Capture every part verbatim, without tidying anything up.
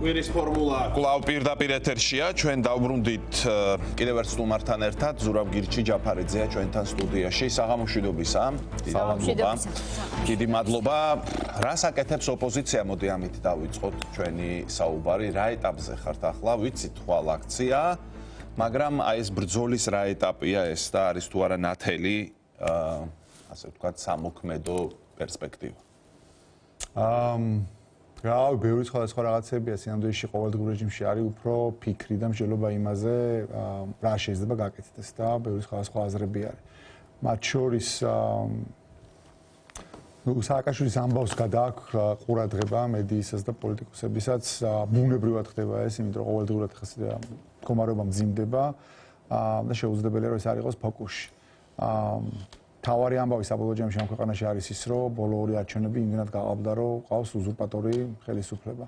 კვირის ფორმულა კვლავ პირდაპირ ეთერშია, ჩვენ დავბრუნდით კიდევ ერთ სტუმართან ერთად, ზურაბ გირჩი ჯაფარიძეა ჩვენთან სტუდიაში. საღამოშვიდობისა. საღამოშვიდობისა. დიდი მადლობა. რას აკეთებს ოპოზიცია? მოდი ამით დავიწყოთ ჩვენი საუბარი. რა ეტაპზე ხართ ახლა? ვიცით ხვალ აქცია, მაგრამ აი ეს ბრძოლის რა ეტაპია ეს და არის თუ არა ნათელი, ასე ვთქვათ, სამოქმედო პერსპექტივა? ამ რა, ბევრი სხვადასხვა რაღაცებია სინამდვილეში ყოველდღიურ რეჟიმში არის უფრო ფიქრი და მსჯელობა იმაზე, რა შეიძლება გაკეთდეს და ბევრი სხვადასხვა აზრები არის. მათ შორის ნუ სააკაშვილის ამბავს გადააქვს ყურადღება მედიისას და პოლიტიკოსებისაც, ბუნებრივად ხდება ეს, იმიტომ რომ ყოველდღურად მდგომარეობა მძიმდება და შეუძლებელია რომ ეს არ იყოს ფოკუსში. თავარი ამბავი საბოლოო ჯამში ამ ქვეყანაში არის ის, რომ ბოლო ორი არჩევნები იმდენად გაყავდა, რომ ყავს უზურპატორი ხელისუფლება.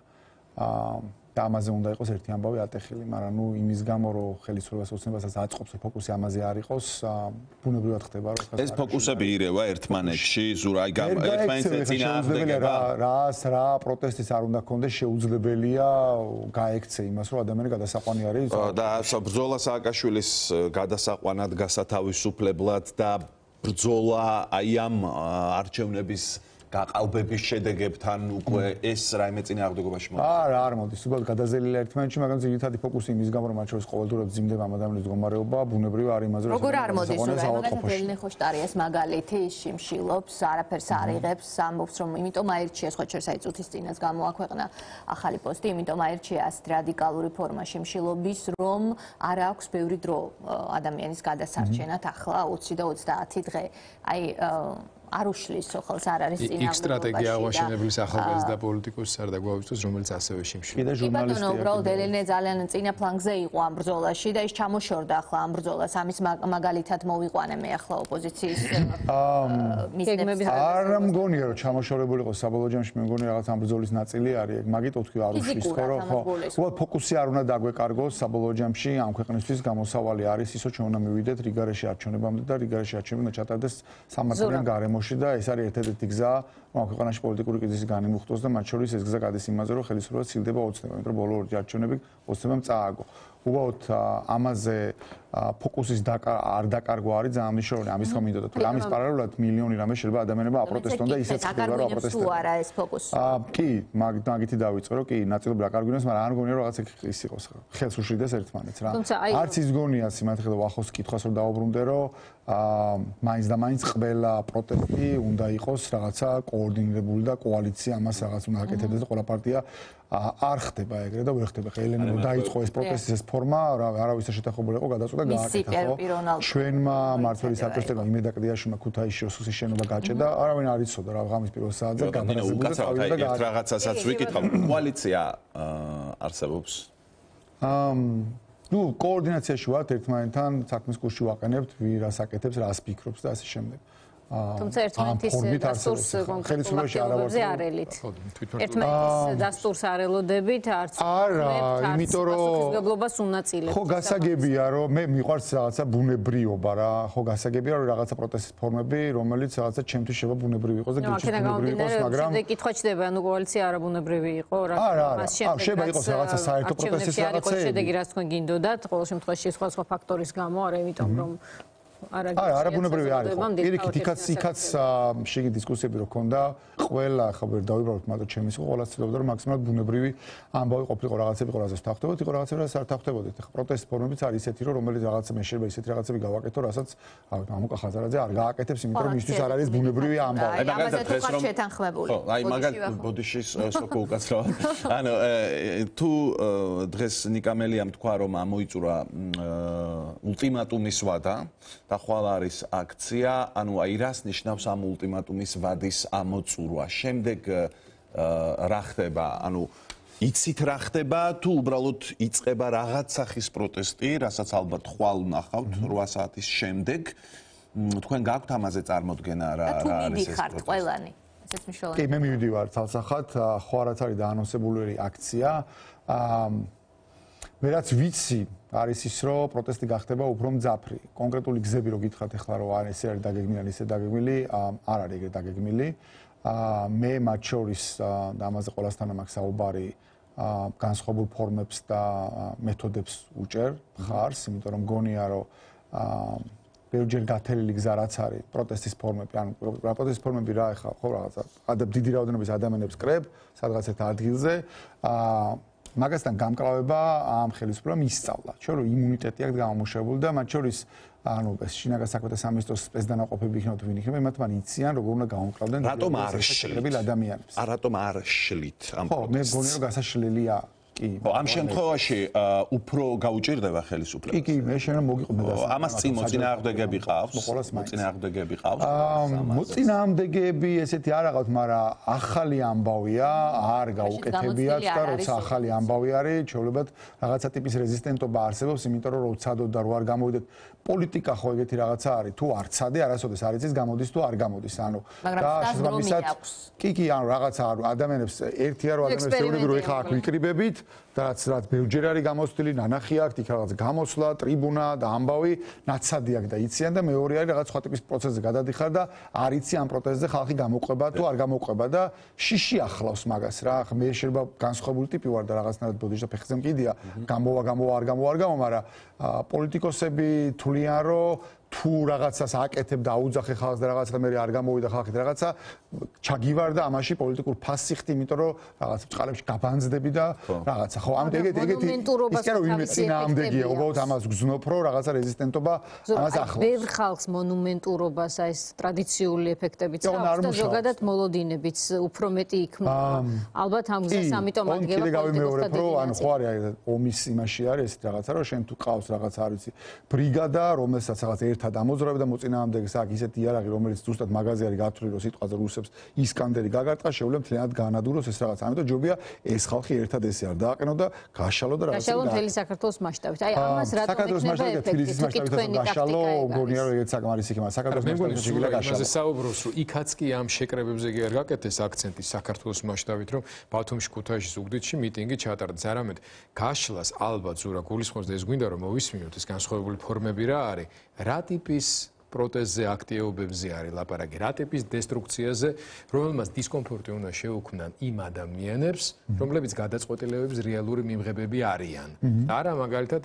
და ამაზე უნდა იყოს ერთი ამბავი ატეხილი, მაგრამ ნუ იმის გამო, რომ ხელისუფლებას ოცნებასაც აწყობს, რომ ფოკუსი ამაზე არ იყოს, ბუნებრივად ხდება, რომ ეს ფოკუსები ირევა ერთმანეთში, ზურა აი ერთმანეთზე წინააღმდეგება. რას რა პროტესტის არ უნდა ქონდეს, შეუძლებელია გაექცე იმას, რომ ადამიანი გადასაყვანი არის. და ბრძოლა სააკაშვილის გადასაყვანად, გასათავისუფლებლად და ბრძოლა აი ამ არჩევნების გაყალბების შედეგებთან უკვე ეს რაიმე წინააღმდეგობაში მოდის? არა, არ მოდის. უბრალოდ გადაზელილია ერთმანეთში, მაგრამ ძირითადი ფოკუსი იმის გამო, რომ მათ შორის ყოველდღურად მძიმდება ამ ადამიანის მდგომარეობა, ბუნებრივი არ იმაზე, რომ როგორ არ მოდის, რომ ელინე ხოშტარიას მაგალითი შიმშილობს, არაფერს არ იღებს, ამბობს, რომ იმიტომ აირჩიეს ხოჩერს აი წუთის წინას გამოაქვეყნა ახალი პოსტი, იმიტომ აირჩია ასეთ რადიკალური ფორმა შიმშილობის, რომ არ აქვს ბევრი დრო ადამიანის გადასარჩენად, ახლა ოცი და ოცდაათი დღე. აი არ უშლის სოხალს არ არის წინააღმდეგობაში. იქ სტრატეგია აღაშენებლის ახალგაზრდა პოლიტიკოსს არ დაგვაუწყოს, რომელიც ასევე შიმშილობს. კიდე ჟურნალისტია. უბრალოდ ელენე ძალიან წინა ფლანგზე იყო ამ ბრძოლაში და ის ჩამოშორდა ახლა ამ ბრძოლას. ამის მაგალითად მოვიყვანე მე ახლა ოპოზიციის მიზნებს. არ მგონია რომ ჩამოშორებული იყო საბოლოო ჯამში, მე მგონი რაღაც ამ ბრძოლის ნაწილი არის. მაგით უთქვი არ უშლის, ხო რომ ხო. უბრალოდ ფოკუსი არ უნდა დაგვეკარგოს საბოლოო ჯამში ამ ქვეყნისთვის გამოსავალი არის ისო ჩვენ უნდა მივიდეთ რიგარეში არჩევნებამდე და რიგარეში არჩევნები უნდა ჩატარდეს სამართლიან გარემოში. და ეს არის ერთ-ერთი გზა, რომ ამ ქვეყანაში პოლიტიკური კრიზისი განიმუხტოს და მათ შორის ეს გზა გადის იმაზე, რომ ხელისუფლება ცილდება ოცნება, იმიტომ რომ ბოლო ორი არჩევნები ოცნებამ წააგო. უბრალოდ ამაზე ფოკუსის არ დაკარგვა არის ძალიან მნიშვნელოვანი. ამის ხომ მინდოდა თუ ამის პარალელურად მილიონი რამე შეიძლება ადამიანებმა აპროტესტონ და ისეც ხდება რომ აპროტესტონ. თუ არა ეს ფოკუსი. კი, მაგითი დავიწყე, რომ კი, ნაწილობრივ აკარგვინოს, მაგრამ არ მგონია რომ რაღაც ის იყოს. ხელს უშლიდეს ერთმანეთს რა. არც ის გონიას იმათ ხედავ ახოს კითხვას რომ დავუბრუნდე, რომ აა მაინც და მაინც ყველა პროტესტი უნდა იყოს რაღაცა კოორდინირებული და კოალიცია ამას რაღაც უნდა აკეთებდეს და ყველა პარტია არ ხდება ეგრე და ვერ ხდება. ელენე რომ დაიწყო ეს პროტესტის ეს ფორმა, არავის შეთანხმებული იყო გადაწყვეტა გააკეთა, ხო? ჩვენმა მმართველი საპრეზიდენტო იმედაკდიაშვილმა ქუთაისში ოსუსის შენობა გაჭედა, არავინ არ იცოდა რა ღამის პირველ საათზე გადააზრებული და წავიდა და ერთ რაღაცასაც ვიკითხავ, კოალიცია არსებობს? ამ ნუ კოორდინაციაში ვართ ერთმანეთთან, საქმის კურსში ვაყენებთ, ვინ რას აკეთებს, რას ფიქრობს და ასე შემდეგ. თუმცა ერთმანეთის დასტურს კონკრეტულად არ ელით. ერთმანეთის დასტურს არ ელოდებით, არც არა, იმიტომ რომ პასუხისმგებლობას უნაწილებს. ხო, გასაგებია, რომ მე მიყვარს რაღაცა ბუნებრიობა რა. ხო, გასაგებია, რომ რაღაცა პროტესტის ფორმები, რომელიც რაღაცა ჩემთვის შევა ბუნებრივი იყოს და გიჩვენოს ბუნებრივი იყოს, მაგრამ შემდეგ კითხვა ჩდება, ანუ კოალიცია არა ბუნებრივი იყო, რა. არა, არა, შეიძლება იყოს რაღაცა საერთო პროტესტის რაღაცა. შედეგი რაც თქვენ გინდოდათ, ყოველ შემთხვევაში სხვა სხვა ფაქტორის გამო, არა იმიტომ რომ არა, არა ბუნებრივი არის. პირიქით, იქაც იქაც შეგი დისკუსიები რო ქონდა, ყველა ხო ვერ დავიბრავოთ, მაგრამ ჩემის ხო ყველა ცდილობდა რომ მაქსიმალურად ბუნებრივი ამბავი ყოფილიყო, რაღაცები ყო რაღაცას ვთანხმდებოდით, იყო რაღაცები რაც არ ვთანხმდებოდით. ხო პროტესტ ფორმებიც არის ისეთი, რომ რომელიც რაღაცა მე შეიძლება ისეთი რაღაცები გავაკეთო, რასაც ამოკა ხაზარაძე არ გააკეთებს, იმიტომ რომ მისთვის არ არის ბუნებრივი ამბავი. აი მაგალითად დღეს რომ შეთანხმებული. ხო, აი მაგალითად ბოდიშის სოკო უკაცრავ. ანუ თუ დღეს ნიკამელიამ თქვა რომ ამოიწურა ულტიმატუმის ვადა და ხვალ არის აქცია, ანუ აი რას ნიშნავს ამ ულტიმატუმის ვადის ამოწურვა? შემდეგ რა ხდება? ანუ იცით რა ხდება თუ უბრალოდ იწყება რაღაც სახის პროტესტი, რასაც ალბათ ხვალ ნახავთ რვა საათის შემდეგ. თქვენ გაქვთ ამაზე წარმოდგენა რა რა არის ეს პროტესტი? ყველანი. ესეც მნიშვნელოვანია. კი, მე მივიდივარ ცალსახად, ხო არაც არის დაანონსებული აქცია. მე რაც ვიცი არის ის, რომ პროტესტი გახდება უფრო მძაფრი. კონკრეტული გზები რო გითხრათ ახლა რომ არ ესე არის დაგეგმილი, ან ესე დაგეგმილი, არ არის ეგრე დაგეგმილი. მე მათ შორის და ამაზე ყველასთან მაქვს საუბარი განსხვავებულ ფორმებს და მეთოდებს უჭერ ხარს, იმიტომ რომ მგონია რომ ბევრჯერ გათელილი გზა რაც არის პროტესტის ფორმები, ანუ პროტესტის ფორმები რა ეხლა ხო რაღაცა ადებ დიდი რაოდენობის ადამიანებს კრებ სადღაც ერთ ადგილზე, მაგასთან გამკლავება ამ ხელისუფლებამ ისწავლა. ჩვენ რომ იმუნიტეტი აქვს გამომუშავებული და მათ შორის ანუ ეს შინაგან საქმეთა სამინისტროს სპეცდანაყოფები იქნებოდ ვინ იქნება, იმათ მან იციან როგორ უნდა გამოვკლავდნენ რატომ ადამიანებს. რატომ არ შლით ამ ხო, მე მგონი რომ გასაშლელია. ხო, ამ შემთხვევაში უფრო გაუჭირდება ხელისუფლება. კი, კი, მე შეიძლება მოგიყვება და ამას წინ მოწინააღმდეგები ყავს. მოწინააღმდეგები ყავს. მოწინააღმდეგები ესეთი არ აყავთ, მაგრამ ახალი ამბავია, არ გაუკეთებიათ და როცა ახალი ამბავი არის, ჩვეულებრივ რაღაცა ტიპის რეზისტენტობა არსებობს, იმიტომ რომ როცადოთ და რო არ გამოვიდეთ პოლიტიკა ხო ეგეთი რაღაცა არის, თუ არ ცადე, არასოდეს არ იცის გამოდის თუ არ გამოდის, ანუ და შესაბამისად კი, კი, ანუ რაღაცა ადამიანებს ერთია რომ ადამიანებს ჩვეულებრივ რო ეხა აქ ვიკრიბებით და რაც რაც ბევრჯერ არის გამოცდილი, ნანახი აქვს, იქ რაღაც გამოსვლა, ტრიბუნა და ამბავი, ნაცადი აქვს და იციან და მეორე არის რაღაც სხვა ტიპის პროცესზე გადადიხარ და არ იცი ამ პროტესტზე ხალხი გამოყვება თუ არ გამოყვება და შიში ახლავს მაგას რა. მე შეიძლება განსხვავებული ტიპი ვარ და რაღაცნაირად ბოდიში და ფეხზე მყიდია, გამოვა, გამოვა, არ გამოვა, არ გამოვა, მაგრამ პოლიტიკოსები თვლიან რომ თუ რაღაცას აკეთებ და აუძახე ხალხს და რაღაცა და მე არ გამოვიდა ხალხი და რაღაცა ჩაგივარდა ამაში პოლიტიკურ ფასს იხდი, იმიტომ რომ რაღაც წყალებში გაბანძდები და რაღაცა. ხო, ამით ეგეთი ეგეთი ის კი არა ვინმე წინააღმდეგია, უბრალოდ ამას გზნობ რომ რაღაცა რეზისტენტობა ამას ახლავს. ვერ ხალხს მონუმენტურობას აი ეს ტრადიციული ეფექტებიც აქვს და ზოგადად მოლოდინებიც უფრო მეტი იქმნება. ალბათ ამ გზას ამიტომ ადგება პოლიტიკოსთა დედამიწა. ანუ ხო არის ომის იმაში არის ეს რაღაცა რომ შენ თუ ყავს რაღაცა არ ვიცი ბრიგადა, რომელსაც რაღაც ერთად ამოძრავებ და მოწინააღმდეგეს აქ ისეთი იარაღი, რომელიც ზუსტად მაღაზია არის გათვლილი, რომ სიტყვაზე რუსებს ისკანდერი გაგარტყა, შეუძლია მთლიანად გაანადგუროს ეს რაღაც. ამიტომ ჯობია ეს ხალხი ერთად ესე არ დააყენო და გაშალო და რაღაცა. გაშალო მთელი საქართველოს მასშტაბით. აი ამას რატომ ექნება ეფექტი? თვითონ გაშალო, გონია რომ ეგეც საკმარისი იქნება. საქართველოს მასშტაბით შეიძლება გაშალო. იმაზე საუბრობს, რომ იქაც კი ამ შეკრებებზე კი არ გაკეთეს აქცენტი საქართველოს მასშტაბით, რომ ბათუმში, ქუთაისში, ზუგდიდში მიტინგი ჩატარდეს. არამედ გაშლას ალბათ ზურა გულისხმობს და ეს გვინდა რომ მოვისმინოთ ეს განსხვავებული ფორმები რა არის. რა ტიპის პროტესტზე აქტიობებზე არის ლაპარაკი, რა ტიპის დესტრუქციაზე, რომელმაც დისკომფორტი უნდა შეუქმნან იმ ადამიანებს, რომლებიც გადაწყვეტილებების რეალური მიმღებები არიან. არა მაგალითად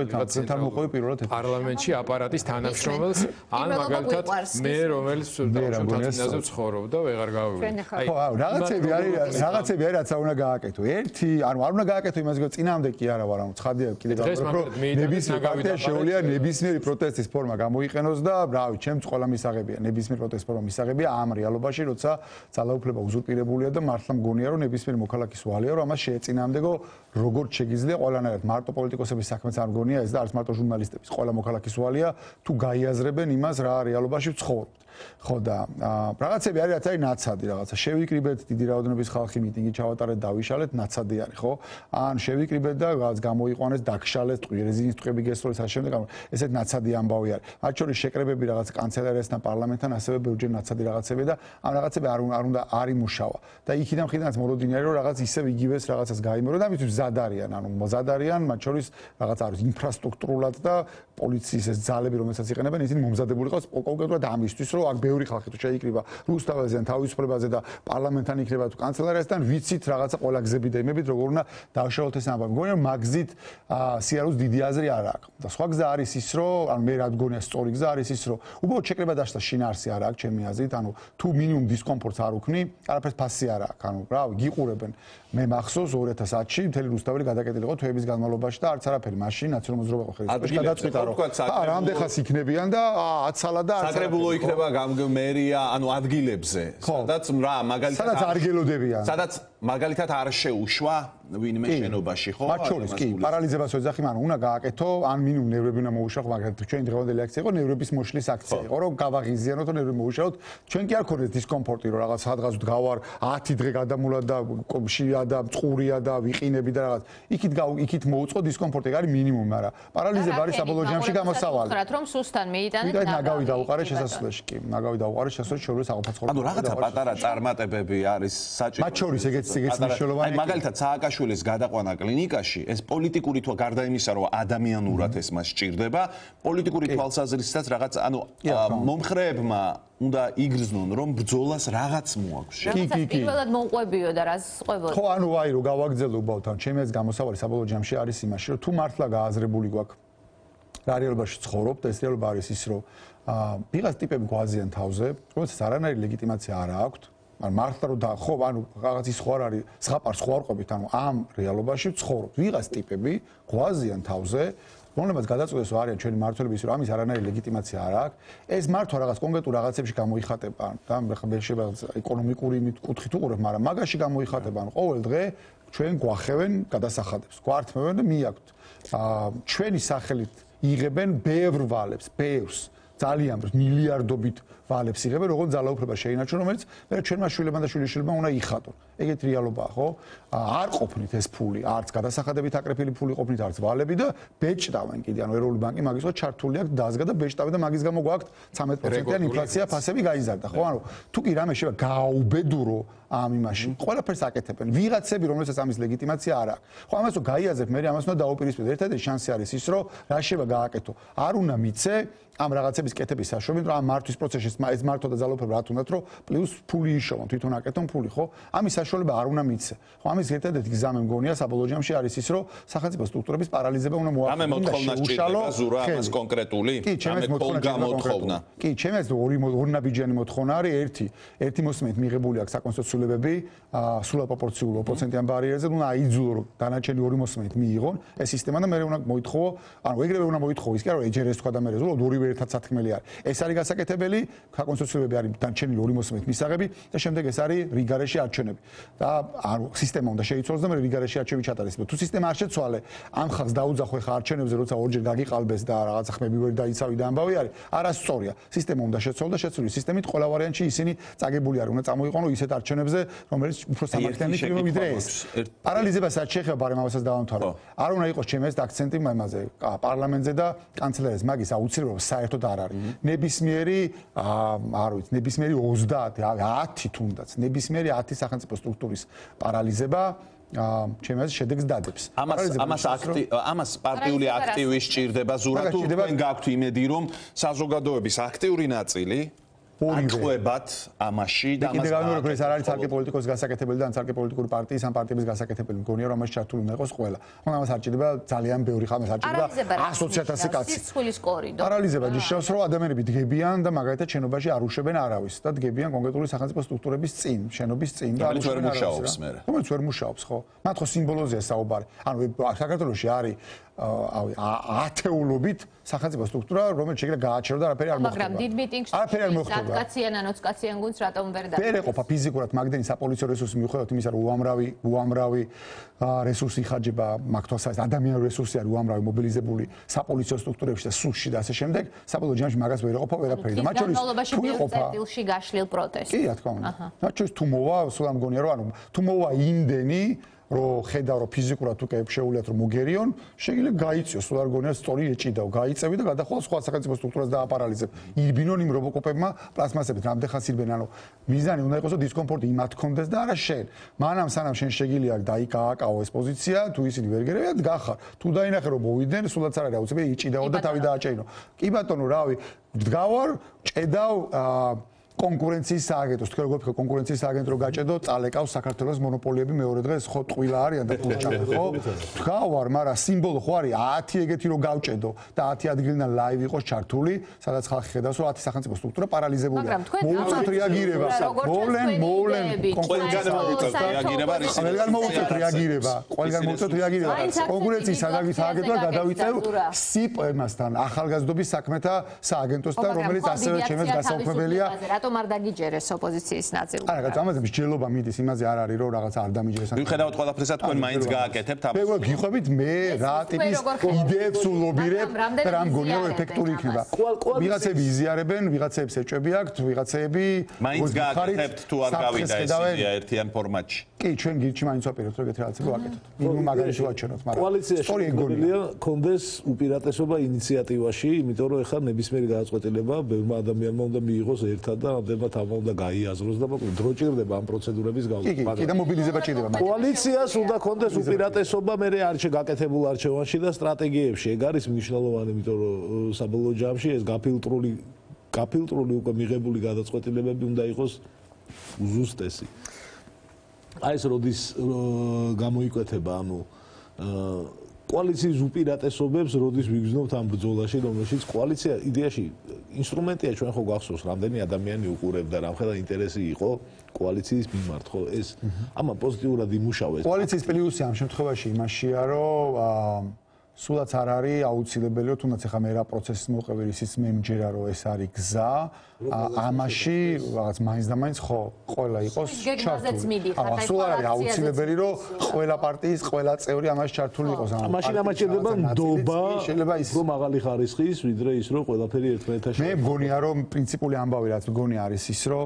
პარლამენტში აპარატის თანამშრომელს, ან მაგალითად მე რომელიც თვითონაც ცხოვრობ და ვეღარ გავივიდე. ხო, რაღაცები არის, რაღაცები არის, რაც არ უნდა გააკეთო. ერთი, ანუ არ უნდა გააკეთო იმას, რომ წინამდე კი არა ვარ, ანუ ცხადია კიდე გავაკეთო, რომ ნებისმიერ პარტია შეუძლია ნებისმიერი პროტესტის ფორმა გამოიყენოს და რავი, ჩემს ყველა მისაღებია, ნებისმიერ პროტესტის ფორმა მისაღებია ამ რეალობაში, როცა ძალაუფლება უზურპირებულია და მართლა მგონია, რომ ნებისმიერი მოქალაქის ვალია, რომ ამას შეეწინააღმდეგო როგორც შეგიძლია ყველანაირად. მარტო პოლიტიკოსების საქმეც არ მგონია ეს და არც მარტო ჟურნალისტების, ყველა მოქალაქის ვალია თუ გაიაზრებენ იმას, რა რეალობაში ვცხოვრობთ. ხო და რაღაცები არის, რაც არის ნაცადი რაღაცა. შევიკრიბეთ დიდი რაოდენობის ხალხი მიტინგი ჩავატარეთ, დავიშალეთ, ნაცადი არის, ხო? ან შევიკრიბეთ და რაღაც გამოიყვანეს, დაგშალეთ, რეზინის ტყვიები გესროლეს ამ შემდეგ, ესეთ ნაცადი ამბავი არის. მათ შორის შეკრებები რაღაც კანცელერიასთან, პარლამენტთან, ასევე ბევრჯერ ნაცადი რაღაცები და ამ რაღაცები არ არ უნდა არ იმუშავა. და იქიდან ხიდანაც მოლოდინი არის, რომ რაღაც ისევ იგივეს რაღაცას გაიმეორა და ამისთვის მზად არიან, ანუ მზად არიან, მათ შორის რაღაც არის ინფრასტრუქტურულად და პოლიციის ეს ძალები, რომელსაც იყენებენ, ისინი მომზადებული ყავს კონკრეტულად ამისთვის, რომ აქ ბევრი ხალხი თუ შეიკრიბა რუსთაველზე, თავისუფლებაზე და პარლამენტთან იქნება თუ კანცელერიასთან, ვიცით რაღაცა ყველა გზები და იმებით, როგორ უნდა დავშალოთ ეს ამბავი. მგონია რომ მაგ გზით სიარულს დიდი აზრი არ აქვს. და სხვა გზა არის ის, რომ ანუ მე რა მგონია სწორი გზა არის ის, რომ უბრალოდ შეკრება დაშლა შინაარსი არ აქვს ჩემი აზრით, ანუ თუ მინიმუმ დისკომფორტს არ უქმნი, არაფერს ფასი არ აქვს. ანუ რავი, გიყურებენ. მე მახსოვს ორი ათას ათში მთელი რუსთაველი გადაკეტილი იყო თვეების განმავლობაში და არც არაფერი მაშინ ნაციონალურ მოზრობა იყო ხელისუფლებაში გადაწყვიტა რომ ა რამდენხას იქნებიან და აცალა და საკრებულო იქნება მერია, ანუ ადგილებზე, სადაც რა, მაგალითად სადაც არ გელოდებიან. სადაც მაგალითად არ შეუშვა ვინმე შენობაში, ხო? მათ შორის კი, პარალიზებას ვეძახი, ანუ უნდა გააკეთო, ან მინიმუმ ნევრები უნდა მოუშავო, მაგრამ ჩვენი დღევანდელი აქცია იყო ნევრების მოშლის აქცია იყო, რომ გავაღიზიანოთ და ნევრები მოუშავოთ. ჩვენ კი არ ქონდეს დისკომფორტი, რომ რაღაც სადღაც ვდგავარ ათი დღე გადამულა და კომშია და წყურია და ვიყინები და რაღაც. იქით იქით მოუწყო დისკომფორტი, არის მინიმუმ, მაგრამ პარალიზება არის საბოლოო ჯამში გამოსავალი. ხართ რომ სუსტან მიიტანეთ და ნაგავი დაუყარე შესასვლელში კი, ნაგავი დაუყარე შესასვლელში, შეუძლია საყოფაცხოვრებო. ანუ რაღაცა პატარა წარმატებები არის საჭირო. მათ შორის ეგეც ეგეც ეგეც მნიშვნელოვანია. აი მაგალითად სააკაშვილის გადაყვანა კლინიკაში ეს პოლიტიკური თვალ გარდა იმისა რომ ადამიანურად ეს მას სჭირდება პოლიტიკური თვალსაზრისითაც რაღაც ანუ მომხრეებმა უნდა იგრძნონ რომ ბრძოლას რაღაც მოაქვს. კი კი კი. პირველად მომყვებიო და რას ყვებოდა? ხო ანუ აი რომ გავაგრძელებოთ ან ჩემი ეს გამოსავალი საბოლოო ჯამში არის იმაში რომ თუ მართლა გააზრებული გვაქვს რა რეალობაში ცხოვრობთ ეს რეალობა არის ის რომ ვიღაც ტიპები გვაზიან თავზე რომელსაც არანაირი ლეგიტიმაცია არ აქვს ან მართლა რომ და ხო ანუ რაღაც ის ხო არ არის ზღაპარს ხო არ ყვებით ანუ ამ რეალობაში ცხოვრობთ ვიღაც ტიპები გვაზიან თავზე რომლებიც გადაწყვეტეს რომ არიან ჩვენი მმართველების რომ ამის არანაირი ლეგიტიმაცია არ აქვს ეს მართვა რაღაც კონკრეტულ რაღაცებში გამოიხატება და მე შეიძლება ეკონომიკური კუთხით უყურებ მაგრამ მაგაში გამოიხატება ან ყოველ დღე ჩვენ გვახევენ გადასახადებს გვართმევენ და მიაქვთ ჩვენი სახელით იღებენ ბევრ ვალებს ბევრს ძალიან მილიარდობით ვალებს იღებენ როგორ ძალაუფლება შეინარჩუნონ რომელიც მე ჩვენმა შვილებმა და შვილიშვილებმა უნდა იხატონ ეგეთ რეალობაა ხო არ ყოფნით ეს ფული არც გადასახადებით აკრეფილი ფული ყოფნით არც ვალები და ბეჭდავენ კიდე ანუ ეროვნული ბანკი მაგის ხო ჩართული აქვს დაზგა და ბეჭდავენ და მაგის გამო გვაქვს ცამეტ პროცენტიანი ინფლაცია ფასები გაიზარდა ხო ანუ თუ კი რამე შევა გააუბედურო ამ იმაში ყველაფერს აკეთებენ ვიღაცები რომელსაც ამის ლეგიტიმაცია არ აქვს ხო ამას რომ გაიაზრებ მე ამას უნდა დაუპირისპირდე ერთადერთი შანსი არის ის რომ რა შევა გააკეთო არ უნდა მიცე ამ რაღაცების კეთების საშუალებით რომ ამ მართვის პროცესში ეს მართვა და ძალაუფლება რა თუნდაც რომ პლუს ფული იშოვონ თვითონ აკეთონ ფული ხო ამის საშუალება არ უნდა მიცე ხო ამის ერთადერთი გზა მე მგონია საბოლოო ჯამში არის ის რომ სახელმწიფო სტრუქტურების პარალიზება უნდა მოახდინოს ამე მოთხოვნა სჭირდება ზურა ამას კონკრეტული ამე გამოთხოვნა კი ჩემს ორი ორი ნაბიჯიანი მოთხოვნა არის ერთი ერთი მოსმენით მიღებული აქვს საკონსტიტუციო ცვლილებები სრულად პროპორციულ პროცენტიან ბარიერზე უნდა აიძულო რომ დანარჩენი ორი მოსმენით მიიღონ ეს სისტემა და მე უნდა მოითხოვო ანუ ეგრევე უნდა მოითხოვო ის კი არა ეჯერეს თქვა და მე ზუსტად ორივე ერთად სათქმელი არის ეს არის გასაკეთებელი საკონსტიტუციოები არის დანარჩენი ორი მოსმენით მისაღები და შემდეგ ეს არის რიგარეში არჩევნები და ანუ სისტემა უნდა შეიცვალოს და მე რიგარეში არჩევი ჩატარდეს თუ სისტემა არ შეცვალე ამ ხალხს დაუძახო ხა არჩევნებზე როცა ორჯერ გაგიყალბეს და რაღაცა ხმები ვერ დაიცავი და ამბავი არის არასწორია სისტემა უნდა შეცვალოს და შეცვლილი სისტემით ყველა ვარიანტში ისინი წაგებული არის უნდა წამოიყენო ისეთ არჩევნებზე რომელიც უფრო სამართლიანი იქნება ვიდრე ეს პარალიზებას არ შეეხება ბარემ ამასაც დავამთავრო არ უნდა იყოს ჩემს აქცენტი იმაზე პარლამენტზე და კანცლერიის მაგის აუცილებლობა საერთოდ არ არის ნებისმიერი არ ვიცი ნებისმიერი ოცდაათი ათი თუნდაც ნებისმიერი ათი სახელმწიფო სტრუქტურის პარალიზება ჩემს შედეგს დადებს ამას ამას ამას პარტიული აქტივი სჭირდება ზურა თუ თქვენ გაქვთ იმედი რომ საზოგადოების აქტიური ნაწილი აყვებათ ამაში და ამას გამიგებთ ეს არ არის ცალკე პოლიტიკოს გასაკეთებელი და ან ცალკე პოლიტიკური პარტიის ან პარტიების გასაკეთებელი მგონია რომ ამაში ჩართული უნდა იყოს ყველა ხო ამას არ ჭირდება ძალიან ბევრი ხამას არ ჭირდება ასოცი ათასი კაცი სიცხვლის კორიდორი პარალიზება ნიშნავს რომ ადამიანები დგებიან და მაგალითად შენობაში არ უშვებენ არავის და დგებიან კონკრეტული სახელმწიფო სტრუქტურების წინ შენობის წინ და არ უშვებენ არავის რომელიც ვერ მუშაობს ხო მათ ხო სიმბოლოზეა საუბარი ანუ საქართველოში არის ავი ათეულობით სახელმწიფო სტრუქტურა რომელიც შეიძლება გააჩერო და არაფერი არ მოხდება მაგრამ დიდ მიტინგში არაფერი არ მოხდება კაციან ან ოცკაციან გუნდს რატომ ვერ და ვერ ეყოფა ფიზიკურად მაგდენი საპოლიციო რესურსი მიუხედავად იმისა რომ უამრავი უამრავი რესურსი ხარჯება მაგთვალსაზრისით ადამიანური რესურსი არის უამრავი მობილიზებული საპოლიციო სტრუქტურებში და სუსში და ასე შემდეგ საბოლოო ჯამში მაგას ვერ ეყოფა ვერაფერი და მათ შორის თუ იყოფა წერტილში გაშლილ პროტესტს კი რა თქმა უნდა მათ შორის თუ მოვა სულ ამ გონია რომ ანუ თუ მოვა იმდენი რომ ხედავ რომ ფიზიკურად თუ კეფ შეუულიათ რომ მოგერიონ შეიძლება გაიწიოს სულ არ გონია სწორი ეჭიდავ გაიწევი და გადახვალ სხვა სახელმწიფო სტრუქტურას დააპარალიზებ ირბინონ იმ რობოკოპებმა პლასმასებით რამდენ ხანს ირბენ ანუ მიზანი უნდა იყოს რომ დისკომფორტი იმათ კონდეს და არა შენ მანამ სანამ შენ შეგიძლია დაიკააკაო ეს პოზიცია თუ ისინი ვერ გერევიან გახარ თუ დაინახე რომ მოვიდნენ სულაც არ არის აუცილებელი იჭიდაო და თავი დააჭეინო კი ბატონო რავი დგავარ ჭედავ კონკურენციის სააგენტოს თქვენ როგორ ფიქრობთ კონკურენციის სააგენტო რო გაჭედო წალეკავს საქართველოს მონოპოლიები მეორე დღეს ხო ტყვილა არიან და ფულჩამი ხო თქვავარ მაგრამ სიმბოლო ხო არის ათი ეგეთი რო გავჭედო და ათი ადგილიდან ლაივი იყოს ჩართული სადაც ხალხი ხედავს რომ ათი სახელმწიფო სტრუქტურა პარალიზებულია მოუწევთ რეაგირება მოვლენ მოვლენ ყველგან მოუწევთ რეაგირება ყველგან მოუწევთ რეაგირება ყველგან მოუწევთ რეაგირება კონკურენციის სააგენტო გადავიწევ სიპ-ემასთან ახალგაზრდობის საქმეთა სააგენტოსთან რომელიც ასევე ჩემს გასაუქმებელია არ დაგიჯერეს ოპოზიციის ნაწილი. არა, რაღაც ამაზე მსჯელობა მიდის, იმაზე არ არის რომ რაღაც არ დამიჯერეს. მიუხედავად ყველაფრისა თქვენ მაინც გააკეთებთ ამას. მე გიყვებით მე რა ტიპის იდეებს ულობირებ და რა მგონია რომ ეფექტური იქნება. ვიღაცები იზიარებენ, ვიღაცებს ეჭვები აქვთ, ვიღაცები მაინც გააკეთებთ თუ არ გავიდა ეს იდეა ერთიან ფორმატში. კი, ჩვენ გირჩი მაინც ვაპირებთ რომ ეგეთი რაღაცები ვაკეთოთ. მინიმუმ მაგალითი ვაჩვენოთ, მაგრამ კოალიციაში გონია კონდეს უპირატესობა ინიციატივაში, იმიტომ რომ ეხლა ნებისმიერი გადაწყვეტილება ბევრმა ადამიანმა უნდა მიიღოს ერთად და წინააღმდეგობა თამა უნდა გაიაზროს და მოკლედ დრო ჭირდება ამ პროცედურების კი კი კი და მობილიზება ჭირდება კოალიციას უნდა კონდეს უპირატესობა მე არჩე გაკეთებულ არჩევანში და სტრატეგიებში ეგ არის მნიშვნელოვანი იმიტომ რომ საბოლოო ჯამში ეს გაფილტრული გაფილტრული უკვე მიღებული გადაწყვეტილებები უნდა იყოს უზუსტესი აი ეს როდის გამოიკვეთება ანუ კოალიციის უპირატესობებს როდის ვიგრძნობთ ამ ბრძოლაში რომელშიც კოალიცია იდეაში ინსტრუმენტია ჩვენ ხო გახსოვს რამდენი ადამიანი უყურებდა რამხელა ინტერესი იყო კოალიციის მიმართ ხო ეს ამა პოზიტიურად იმუშავეს კოალიციის პლუსი ამ შემთხვევაში იმაშია რომ სულაც არ არის აუცილებელი რომ თუნდაც ახლა მე რა პროცესის მოყევი ისიც მე მჯერა რომ ეს არის გზა ამაში რაღაც მაინც და მაინც ხო ყველა იყოს ჩართული აა სულ არ არის აუცილებელი რომ ყველა პარტიის ყველა წევრი ამაში ჩართული იყოს ამაში დამაჭირდება ნდობა შეიძლება ის რომ მაღალი ხარისხის ვიდრე ის რომ ყველაფერი ერთმანეთთან მე მგონია რომ პრინციპული ამბავი რაც მგონი არის ის რომ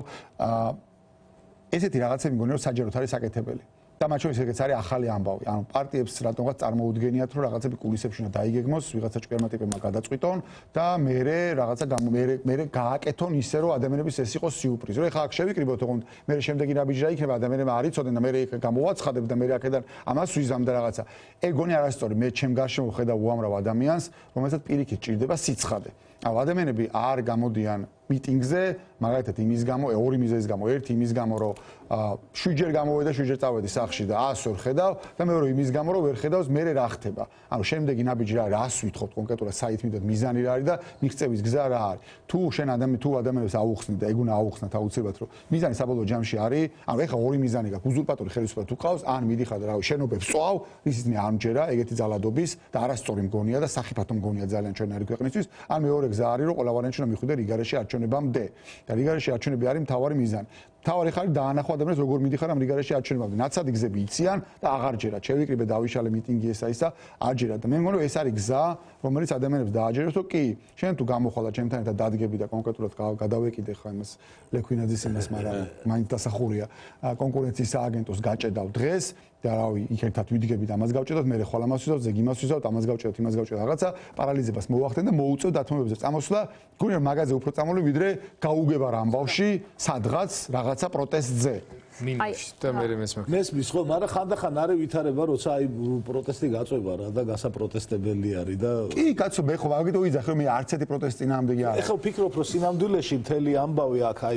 ესეთი რაღაცები მგონია რომ საჯაროდ არის საკეთებელი და მათ შორის ეგეც არის ახალი ამბავი. ანუ პარტიებს რატომღაც წარმოუდგენიათ, რომ რაღაცები კულისებში უნდა დაიგეგმოს, ვიღაცა ჭკვიანმა ტიპებმა გადაწყვიტონ და მერე რაღაცა მერე მერე გააკეთონ ისე, რომ ადამიანების ეს იყოს სიურპრიზი. რომ ეხლა აქ შევიკრიბოთ, თქო, მერე შემდეგი რა ბიჯრა იქნება, ადამიანებმა არ იცოდნენ და მერე იქ გამოვაცხადებ და მერე აქედან ამას ვიზამ და რაღაცა. ეგ გონი არასწორი. მე ჩემ გარშემო ხედავ უამრავ ადამიანს, რომელსაც პირიქით ჭირდება სიცხადე. აუ ადამიანები არ გამოდიან მიტინგზე, მაგალითად იმის გამო, ორი მიზეზის გამო, ერთი იმის გამო, რომ შვიდჯერ გამოვედა, შვიდჯერ წავედი სახლში და ას ვერ ხედავ და მეორე იმის გამო, რომ ვერ ხედავს, მე რა ხდება. ანუ შემდეგი ნაბიჯი რა, რას ვითხოვთ კონკრეტულად საითმიდად მიზანი რა არის და მიღწევის გზა რა არის. თუ შენ ადამი თუ ადამიანებს აუხსნით და ეგ უნდა აუხსნათ აუცილებლად, რომ მიზანი საბოლოო ჯამში არის, ანუ ეხლა ორი მიზანი გაქვს, უზურპატორი ხელისუფლება თუ ყავს, ან მიდიხარ და რავი, შენობებს წვავ, ისიც მე არ მჯერა, ეგეთი ძალადობის და არასწორი მგონია და სახიფათო მგონია ძალიან ჩვენარი ქვეყნისთვის, ან მეორე გზა არის, რომ ყველა ვარიანტი უნდა მიხვიდე რიგარეში არჩევნებამდე. და რიგარეში არჩევნები არის მთავარი მიზანი. მთავარი ხარი დაანახო ადამიანებს როგორ მიდიხარ ამ რიგარეში არჩევნებამდე. ნაცადი გზები იციან და აღარ ჯერა. შევიკრიბე დავიშალე მიტინგი ესა ისა, არ ჯერა და მე მგონი რომ ეს არის გზა, რომელიც ადამიანებს დააჯერებს, რომ კი, შენ თუ გამოხვალა ჩემთან ერთად დადგები და კონკრეტულად გადავეკიდე ხა იმას ლექვინაძის იმას, მაგრამ მაინც დასახურია კონკურენციის სააგენტოს გაჭედავ დღეს და რავი, იქ ერთად ვიდგები და ამას გავჭედავთ, მე ხვალ ამას ვიზავთ, ზეგი იმას ვიზავთ, ამას გავჭედავთ, იმას გავჭედავთ, რაღაცა პარალიზებას მოვახდენ და მოუწევ დათმობებზე წამოსვლა, გონია მაგაზე უფრო წამული ვიდრე გაუგება რა ამბავში, სადღაც რაღაცა პროტესტზე. მინუს და მე მესმე. მესმის ხო, მაგრამ ხანდახან არის ვითარება, როცა აი პროტესტი გაწובה რა და გასაპროტესტებელი არის და კი, კაცო, მე ხო მაგით ვიძახი, რომ მე არც ერთი პროტესტი ნამდვილი არ არის. ეხლა ვფიქრობ, რომ სინამდვილეში მთელი ამბავი აქ აი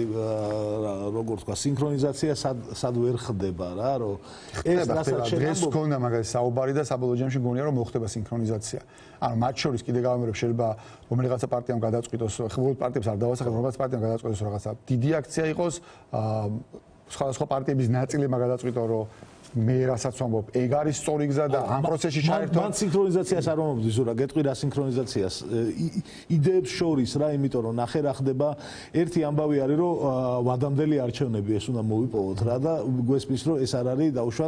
როგორ თქვა, სინქრონიზაცია სად ვერ ხდება რა, რომ ეს რასაც დღეს გქონდა მაგას საუბარი და საბოლოო ჯამში გონია, რომ მოხდება სინქრონიზაცია. ანუ მათ შორის კიდე გავამერებ, შეიძლება რომელიღაცა პარტიამ გადაწყვიტოს, ხო, პარტიებს არ დავასახებ, რომელიღაცა პარტიამ გადაწყვიტოს რაღაცა დიდი აქცია იყოს, აა სხვადასხვა პარტიების ნაწილებმა გადაწყვიტა რომ მე რასაც ვამბობ, ეგ არის სწორი გზა და ამ პროცესში ჩაერთო. მან სინქრონიზაციას არ ვამბობ, ზურა, გეტყვი რა სინქრონიზაციას. იდეებს შორის რა, იმიტომ რომ ნახე რა ხდება, ერთი ამბავი არის რომ ვადამდელი არჩევნები ეს უნდა მოვიპოვოთ რა და გვესმის რომ ეს არ არის დაუშვათ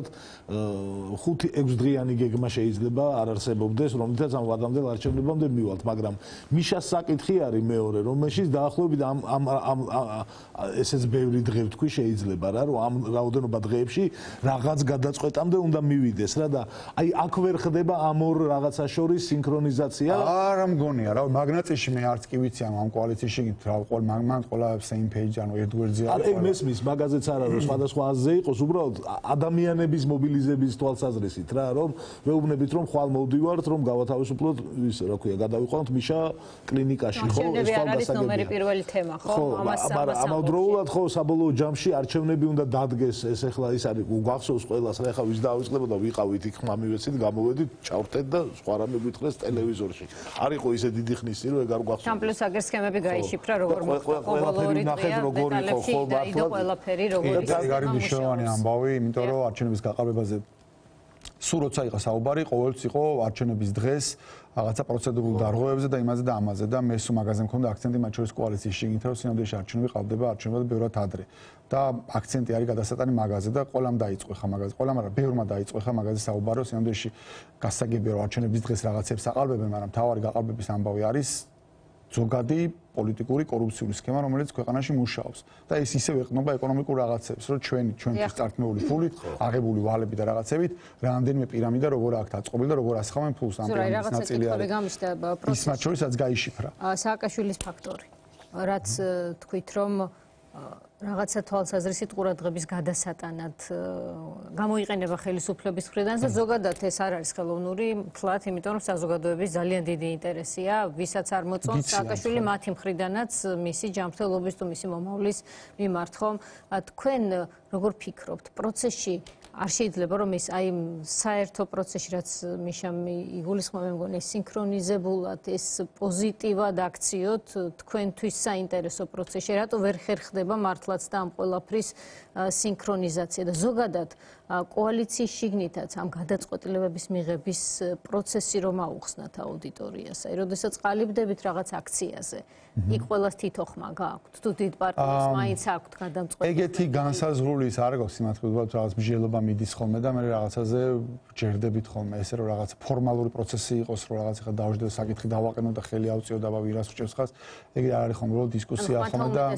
ხუთი ექვსი დღიანი გეგმა შეიძლება არ არსებობდეს, რომლითაც ამ ვადამდელ არჩევნებამდე მივალთ, მაგრამ მიშას საკითხი არის მეორე, რომელშიც დაახლოებით ამ ამ ესეც ბევრი დღე ვთქვი შეიძლება რა, რომ ამ რაოდენობა დღეებში რაღაც გადაწყვეტამდე უნდა მივიდეს რა და აი აქ ვერ ხდება ამ ორ რაღაცა შორის სინქრონიზაცია. არა მგონია რა, მაგნატიში მე არც კი ვიცი ამ კოალიციაში რა ყოველ მაგმან ყველა same page ანუ ერთ გვერდზე არის. აი მესმის მაგაზეც არა რომ სხვადასხვა აზრზე იყოს, უბრალოდ ადამიანების მობილიზების თვალსაზრისით რა, რომ ვეუბნებით რომ ხვალ მოვდივართ, რომ გავათავისუფლოთ ის რა ქვია, გადავიყვანოთ მიშა კლინიკაში, ხო, ეს არის ნომერი პირველი თემა, ხო? ამას ამას ამავდროულად ხო საბოლოო ჯამში არჩევნები უნდა დადგეს, ეს ახლა ის არის გახსოვს ყველას რა ხა ვის დაავიწყებოდა ვიყავით იქ ხმამივეცით გამოვედით ჩავრთეთ და სხვა რამე გვითხრეს ტელევიზორში არ იყო ისე დიდი ხნის წინ რომ ეგ არ გახსოვს ამ პლუს აგერ სქემები გაიშიფრა როგორ ყველაფერი ნახეთ როგორ იყო ხო მართლა ყველაფერი როგორ იყო ეგ არის მნიშვნელოვანი ამბავი იმიტომ რომ არჩევნების გაყალბებაზე სულ როცა იყო საუბარი ყოველთვის იყო არჩევნების დღეს რაღაცა პროცედურულ დარღვევებზე და იმაზე და ამაზე და მე სულ მაგაზე მქონდა აქცენტი მათ შორის კოალიციის შიგნით რომ სინამდვილეში არჩევნები ყალბდება არჩევნებად ბევრად ადრე და აქცენტი არის გადასატანი მაგაზე და ყველამ დაიწყო ხა მაგაზე ყველამ არა ბევრმა დაიწყო ხა მაგაზე საუბარი რომ სინამდვილეში გასაგებია რომ არჩევნების დღეს რაღაცებს აყალბებენ მაგრამ თავარი გაყალბების ამბავი არის ზოგადი პოლიტიკური კორუფციული სქემა რომელიც ქვეყანაში მუშაობს და ეს ისევ ეყრდნობა ეკონომიკურ რაღაცებს რომ ჩვენი ჩვენთვის წარქმეული ფულით აღებული ვალები და რაღაცებით რამდენიმე პირამიდა როგორ აქვს დაწყობილი და როგორ ასხამენ ფულს ამ პირამიდის ნაწილი არის ის მათ შორისაც გაიშიფრა სააკაშვილის ფაქტორი რაც თქვით რომ რაღაცა თვალსაზრისით ყურადღების გადასატანად გამოიყენება ხელისუფლების მხრიდან და ზოგადად ეს არ არის ხელოვნური თლათ, იმიტომ რომ საზოგადოების ძალიან დიდი ინტერესია, ვისაც არ მოწონს სააკაშვილი მათი მხრიდანაც მისი ჯანმრთელობის თუ მისი მომავლის მიმართ ხომ. თქვენ როგორ ფიქრობთ, პროცესში არ შეიძლება რომ ეს აი საერთო პროცესში რაც მიშამ იგულისხმება მე მგონი სინქრონიზებულად ეს პოზიტივად აქციოთ თქვენთვის საინტერესო პროცესში რატო ვერ ხერხდება მართლაც და ამ ყველაფრის სინქრონიზაცია და ზოგადად კოალიციის შიგნითაც ამ გადაწყვეტილებების მიღების პროცესი რომ აუხსნათ აუდიტორიას აი როდესაც ყალიბდებით რაღაც აქციაზე იქ ყველას თითო ხმა გააქვთ თუ დიდ პარტიას მაინც აქვთ გადამწყვეტი ეგეთი განსაზღვრული ის არ გავს იმათქვით რაღაც მსჯელობა მიდის ხოლმე და მე რაღაცაზე ჯერდებით ხოლმე ესე რომ რაღაც ფორმალური პროცესი იყოს რომ რაღაც ხა დავждდე საკითხი დავაყენო და ხელი ავწიო და ვირას ვრჩევს ხას ეგ არ არის ხოლმე რომ დისკუსია ხოლმე და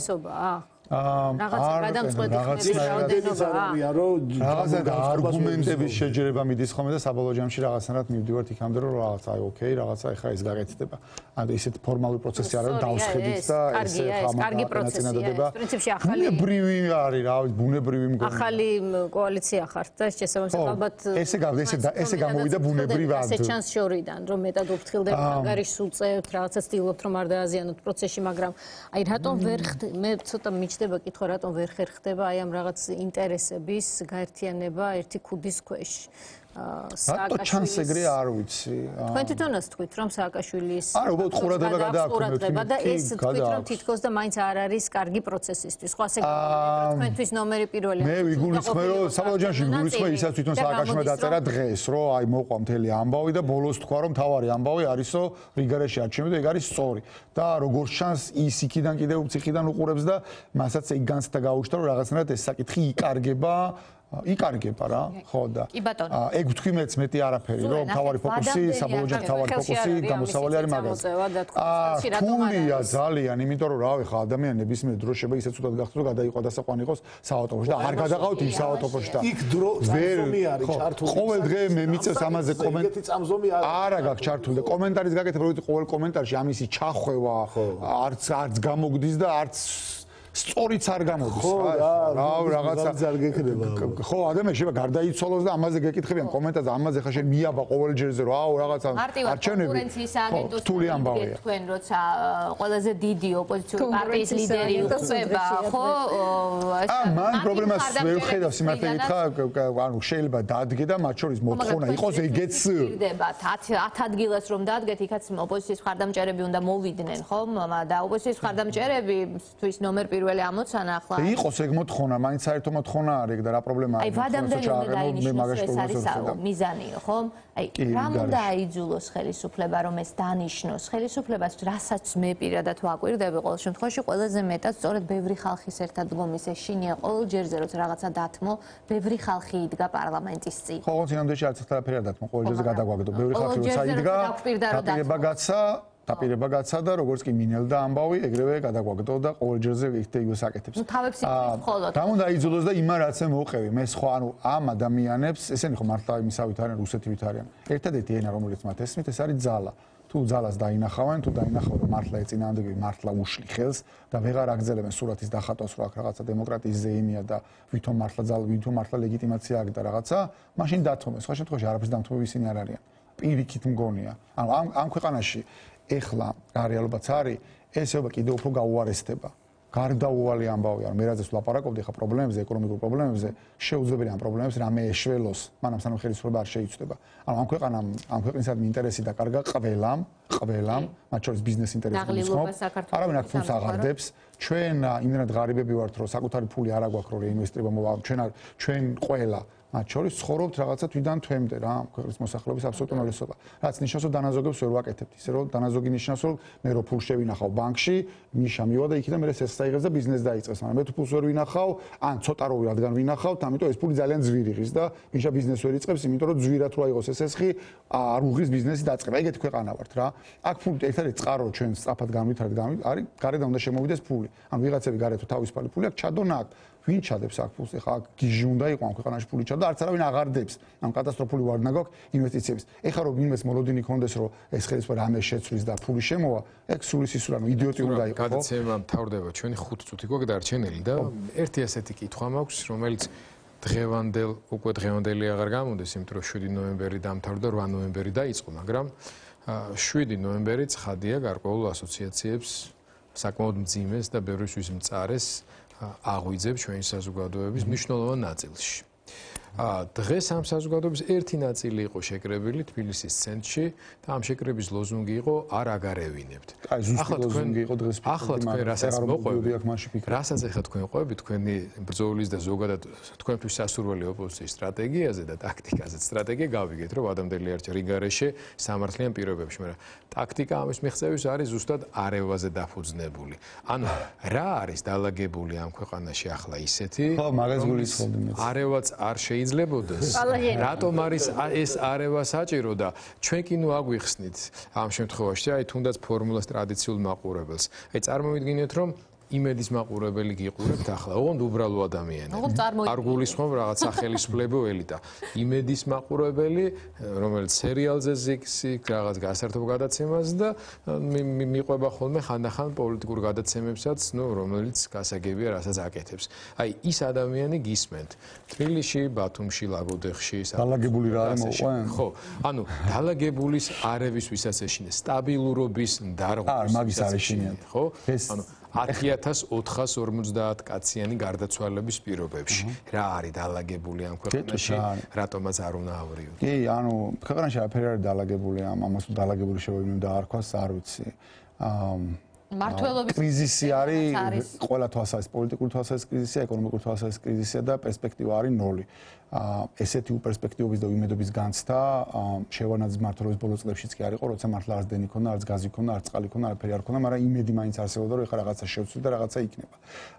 რაღაცა გადამწყვეტი რაოდენობაა რაღაცა არგუმენტების შეჯერება მიდის ხოლმე და საბოლოო ჯამში რაღაცნაირად მივდივართ იქამდე რომ რაღაც აი ოკეი რაღაცა ეხა ეს გაკეთდება ანუ ისეთ ფორმალური პროცესი არ არის დავსხედით და ეს კარგი პროცესია ეს პრინციპში ახალი ბუნებრივი არის რა ვიცი ბუნებრივი მგონი ახალი კოალიცია ხართ და შესაბამისად ალბათ ესე გავდა ესე ესე გამოვიდა ბუნებრივად ასე ჩანს შორიდან რომ მეტად უფრთხილდება მაგარი სუწევთ რაღაცა ცდილობთ რომ არ დააზიანოთ პროცესში მაგრამ აი რატომ ვერ მე ცოტა ხდება კითხვა რატომ ვერ ხერხდება აი ამ რაღაც ინტერესების გაერთიანება ერთი ქუდის ქვეშ რატო ჩანს ეგრე არ ვიცი თქვენ თვითონაც თქვით რომ სააკაშვილის არა უბრალოდ ყურადღება გადააქვთ და ეს თქვით რომ თითქოს და მაინც არ არის კარგი პროცესისთვის ხო ასე გავიგეთ თქვენთვის ნომერი პირველი მე ვიგულისხმე რომ საბოლოო ჯამში ვიგულისხმე ისაც თვითონ სააკაშვილმა დაწერა დღეს რომ აი მოყვა მთელი ამბავი და ბოლოს თქვა რომ თავარი ამბავი არისო რიგარეში არჩევნები და ეგ არის სწორი და როგორც ჩანს ის იქიდან კიდევ ციხიდან უყურებს და მასაც ეგ განცდა გაუჩნდა რომ რაღაცნაირად ეს საკითხი იკარგება იკარგება რა ხო და ეგ ვთქვი მეც მეტი არაფერი რომ თავარი ფოკუსი საბოლოო ჯამში თავარი ფოკუსი გამოსავალი არის მაგაზე თულია ძალიან იმიტომ რომ რავი ხა ადამიანების მე დრო შეიძლება ისე ცუდად გახდეს რომ გადაიყვა და საყვანი იყოს საავტობუსში და არ გადაყავთ იმ საავტობუსში და იქ დრო წამზომი არის ჩართული ყოველ დღე მე მიწევს ამაზე კომენტარი წამზომი არის არა გაქვს ჩართული და კომენტარის გაკეთება რომ ყოველ კომენტარში ამისი ჩახვევა არც არც გამოგდის და არც სწორიც არ გამოდის რა რა რაღაცა არ გეკრება ხო ადამიანები შეიძლება გარდაიცვალოს და ამაზე გეკითხებიან კომენტარზე ამაზე ხა შენ მიაბა ყოველ ჯერზე რომ აუ რაღაცა არჩევნები კონკურენციის აგენტოს თქვენ როცა ყველაზე დიდი ოპოზიციური პარტიის ლიდერი უწება ხო აა მან პრობლემას ვერ ვხედავს იმართე გითხრა ანუ შეიძლება დაადგე და მათ შორის მოთხოვნა იყოს ეგეც ირდებათ ათ ადგილას რომ დაადგეთ იქაც ოპოზიციის მხარდამჭერები უნდა მოვიდნენ ხო და ოპოზიციის მხარდამჭერები თვის ნომერ პირველი ამოცანა ახლა იყოს ეგ მოთხოვნა, მაინც საერთო მოთხოვნა არის ეგ და რა პრობლემაა? აი ვადამდელი უნდა დაინიშნოს ეს არის მიზანიო, ხო? აი რა უნდა აიძულოს ხელისუფლება რომ ეს დანიშნოს? ხელისუფლებას რასაც მე პირადად ვაკვირდები ყოველ შემთხვევაში ყველაზე მეტად სწორედ ბევრი ხალხის ერთად დგომის ეშინია ყოველ ჯერზე როცა რაღაცა დათმო, ბევრი ხალხი იდგა პარლამენტის წინ. ხო, წინამდეში არც ერთადაფერი არ დათმო, ყოველ ჯერზე გადაგვაგდო. ბევრი ხალხი როცა იდგა, დაპირება გაცა დაპირება გაცა და როგორც კი მინელდა ამბავი, ეგრევე გადაგვაგდო და ყოველ ჯერზე იქ და იგივეს აკეთებს. ნუ თავებს იგივეს მხოლოდ. და უნდა აიძულოს და იმან რაც მე მოყევი, მე სხვა ანუ ამ ადამიანებს, ესენი ხო მართლა იმისავით არიან, რუსეთივით არიან. ერთადერთი ენა რომელიც მათ ესმით, ეს არის ძალა. თუ ძალას დაინახავენ, თუ დაინახავენ რომ მართლა ეწინააღმდეგები მართლა უშლი ხელს და ვეღარ აგზელებენ სურათის დახატვას, რომ აქ რაღაცა დემოკრატიის ზეიმია და ვითომ მართლა ძალა, ვითომ მართლა ლეგიტიმაცია აქვს და რაღაცა, მაშინ დათმობენ. სხვა შემთხვევაში არაფერს დამთმობი ისინი არ არიან. პირიქით მგონია. ანუ ამ ამ ქვეყანაში ეხლა რეალობაც არის, ესეობა კიდევ უფრო გაუარესდება. გარდაუვალი ამბავია, რომ მე რაზეც ვლაპარაკობდი ხა პრობლემებზე, ეკონომიკურ პრობლემებზე, შეუძლებელია ამ პრობლემებს რამე ეშველოს, მანამ სანამ ხელისუფლება არ შეიცვლება. ანუ ამ ქვეყანამ, ამ ქვეყნისადმი ინტერესი დაკარგა ყველამ, ყველამ, მათ შორის ბიზნეს ინტერესები ხო? არავინ აქ ფულს აღარდებს. ჩვენ იმდენად ღარიბები ვართ, რომ საკუთარი ფული არ აგვაქვს, რომ რეინვესტირება მოვა, ჩვენ ჩვენ ყველა მათ შორის ცხოვრობთ რაღაცა თვიდან თვემდე რა ქვეყნის მოსახლეობის აბსოლუტური უმრავლესობა. რაც ნიშნავს რომ დანაზოგებს ვერ ვაკეთებთ. ისე რომ დანაზოგი ნიშნავს რომ მე რო ფულს შევინახავ ბანკში, ნიშა მივა და იქიდან მე ეს წაიღებს და ბიზნესი დაიწყეს. მაგრამ მე თუ ფულს ვერ ვინახავ, ან ცოტა რო რადგან ვინახავთ, ამიტომ ეს ფული ძალიან ძვირი ღირს და ნიშა ბიზნესი ვერ იწყებს, იმიტომ რომ ძვირად რო აიღოს ეს ესხი, არ უღრის ბიზნესი დაწყება. ეგეთი ქვეყანა ვართ რა. აქ ფული ერთადერთი წყარო ჩვენ სწრაფად განვითარეთ, არის გარედან უნდა შემოვიდეს ფული. ანუ ვიღაცები გარეთ თავისუფალი ფული აქვს, ჩადონ აქ. ვინ ჩადებს აქ ფულს? ეხლა აქ გიჟი უნდა იყო ამ ქვეყანაში ფული ჩადო, არც არავინ აღარ დებს. ამ კატასტროფული ვარდნა გაქვს ინვესტიციების. ეხლა რომ ვინმეს მოლოდინი ქონდეს, რომ ეს ხელისუფლება რამე შეცვლის და ფული შემოვა, ეგ სული სისულა, ანუ იდიოტი უნდა იყო. გადაცემა მთავრდება, ჩვენი ხუთ წუთი გვაქვს დარჩენილი და ერთი ასეთი კითხვა მაქვს, რომელიც დღევანდელ უკვე დღევანდელი აღარ გამონდეს, იმიტომ რომ შვიდი ნოემბერი დამთავრდა, რვა ნოემბერი დაიწყო, მაგრამ შვიდი ნოემბერი ცხადია გარკვეულ ასოციაციებს საკმაოდ მძიმეს და ბევრისთვის მწარეს აღვიძებს ჩვენი საზოგადოების მნიშვნელოვან ნაწილში. დღეს ამ საზოგადოების ერთი ნაწილი იყო შეკრებილი თბილისის ცენტრში და ამ შეკრების ლოზუნგი იყო არ აგარევინებთ. აი ზუსტი ლოზუნგი იყო დღეს ახლა თქვენ რასაც მოყვებით, რასაც ახლა თქვენ ყვებით თქვენი ბრძოლის და ზოგადად თქვენთვის სასურველი ოპოზიციის სტრატეგიაზე და ტაქტიკაზე. სტრატეგია გავიგეთ, რომ ადამიანები არ რიგარეშე სამართლიან პირობებში, მაგრამ ტაქტიკა ამის მიღწევის არის ზუსტად არევაზე დაფუძნებული. ანუ რა არის დალაგებული ამ ქვეყანაში ახლა ისეთი? ხო, მაგას გულისხმობდი მე. არევაც არ შეიძლებოდეს. რატომ არის ეს არევა საჭირო და ჩვენ კი ნუ აგვიხსნით ამ შემთხვევაში, აი თუნდაც ფორმულას ტრადიციულ მაყურებელს. აი წარმოვიდგინეთ, რომ იმედის მაყურებელი გიყურებთ ახლა, ოღონდ უბრალო ადამიანი. არ გულისხმობ რაღაც სახელისუფლებო ელიტა. იმედის მაყურებელი, რომელიც სერიალზე ზიგს რაღაც გასართობ გადაცემას და მიყვება ხოლმე ხანდახან პოლიტიკურ გადაცემებსაც, ნუ რომელიც გასაგებია, რასაც აკეთებს. აი ის ადამიანი გისმენთ. თბილისში, ბათუმში, ლაგოდეხში, დალაგებული რა არის მოყვან? ხო, ანუ დალაგებულის არევის ვისაც ეშინეს, სტაბილურობის დარღვევის. არ მაგის არ ეშინიათ. ხო? ანუ ათი ათას ოთხას ორმოცდაათ კაციანი გარდაცვალების პირობებში. რა არის დალაგებული ამ ქვეყანაში? რატომაც არ უნდა ავრივოთ? კი, ანუ ქვეყანაში არაფერი არ არის დალაგებული, ამას დალაგებული შევიდნენ და არქვას, არ ვიცი. მართლობის კრიზისი არის, ყველა თვალსაზრისით, პოლიტიკური თვალსაზრისით კრიზისია, ეკონომიკური თვალსაზრისით კრიზისია და პერსპექტივა არის ნოლი. ესეთი უპერსპექტივობის და უიმედობის განცდა შევანაძის მმართველობის ბოლო წლებშიც კი არ იყო, როცა მართლა არც დენი ქონდა, არც გაზი ქონდა, არც წყალი ქონდა, არაფერი არ ქონდა, მაგრამ იმედი მაინც არსებობდა, რომ ეხლა რაღაცა შევცვლი და რაღაცა იქნება.